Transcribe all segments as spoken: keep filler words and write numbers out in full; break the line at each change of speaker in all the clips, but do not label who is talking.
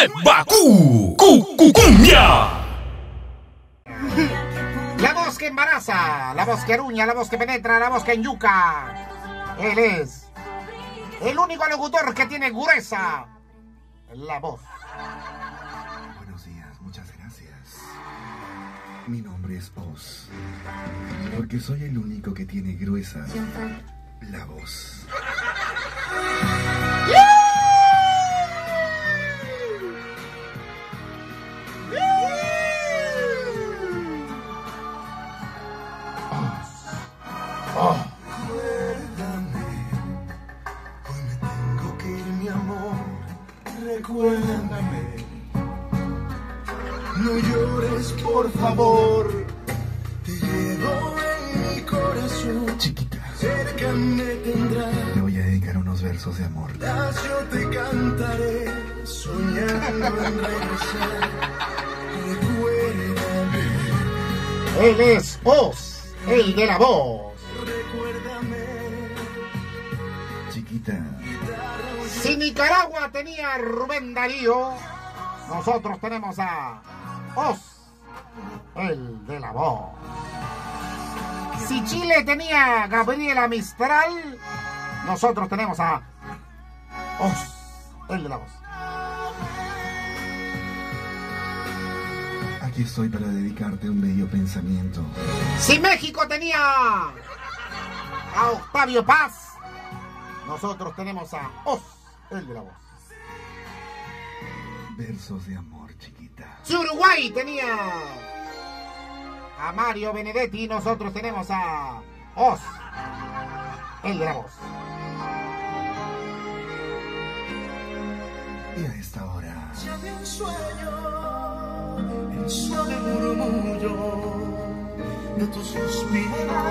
Nueva Q, Q, Q, Cumbia.
La voz que embaraza, la voz que aruña, la voz que penetra, la voz que enyuca. Él es el único locutor que tiene gruesa la voz.
Buenos días, muchas gracias. Mi nombre es Oz, porque soy el único que tiene gruesa la voz.
Oh.
Recuérdame, hoy me tengo que ir, mi amor. Recuérdame, no llores, por favor. Te llevo en mi corazón,
Chiquita,
cerca me tendrás.
te voy a dedicar unos versos de amor.
Yo te cantaré, soñando en regresar. Recuérdame,
Él es Oz, el de la voz.
recuérdame.
Chiquita,
Si Nicaragua tenía a Rubén Darío, nosotros tenemos a Oz, el de la voz. Si Chile tenía a Gabriela Mistral, nosotros tenemos a Oz, el de la voz.
aquí estoy para dedicarte un bello pensamiento.
Si México tenía a Octavio Paz, nosotros tenemos a Oz, el de la voz.
Versos de amor, chiquita.
Si Uruguay tenía a Mario Benedetti, nosotros tenemos a Oz, el de la voz.
Y a esta hora,
Ya vi un sueño, el suave murmullo de tu suspirar.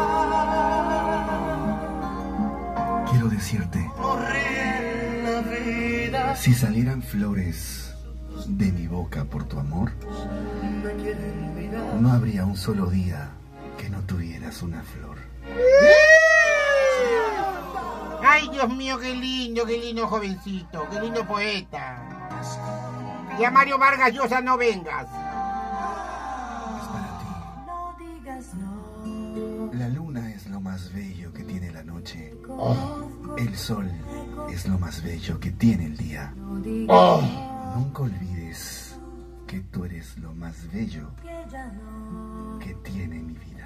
quiero decirte,
Correr la vida,
si salieran flores de mi boca por tu amor,
me quieren mirar.
no habría un solo día que no tuvieras una flor.
Ay, Dios mío, qué lindo, qué lindo jovencito, qué lindo poeta. Y a Mario Vargas Llosa no vengas.
Es para ti.
No digas no.
La luna es lo más bello que tiene la noche.
Oh,
El sol es lo más bello que tiene el día.
No digas
oh.
Nunca olvides que tú eres lo más bello
que ya no.
que tiene mi vida.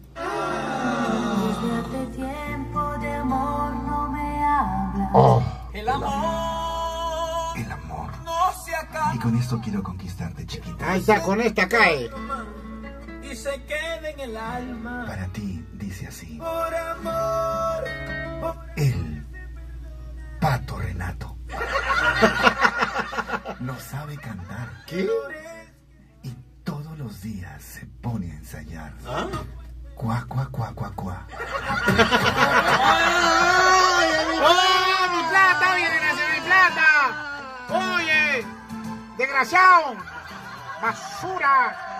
Desde hace tiempo de amor no me hablas.
Oh.
El amor
El amor.
no se acaba
Y con esto quiero conquistarte, chiquita.
Ahí está, con esta cae.
y se queda en el alma.
Para ti dice así.
Por amor,
El Pato Renato no sabe cantar
¿Qué?
y todos los días se pone a ensayar.
¿Ah?
Cuá, cuá, cuá, cuá, cuá.
¡Oh, mi plata! ¡Oye, desgraciado, mi plata! ¡Oye! ¡Desgraciado! ¡Basura!